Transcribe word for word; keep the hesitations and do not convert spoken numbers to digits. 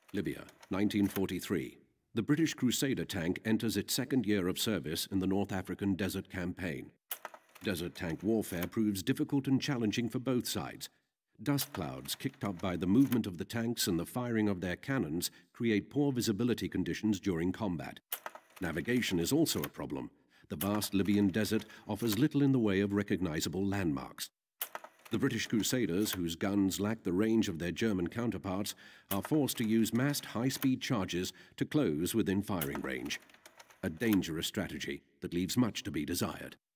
Libya, nineteen forty-three. The British Crusader tank enters its second year of service in the North African Desert Campaign. Desert tank warfare proves difficult and challenging for both sides. Dust clouds kicked up by the movement of the tanks and the firing of their cannons create poor visibility conditions during combat. Navigation is also a problem. The vast Libyan desert offers little in the way of recognizable landmarks. The British Crusaders, whose guns lack the range of their German counterparts, are forced to use massed high-speed charges to close within firing range. A dangerous strategy that leaves much to be desired.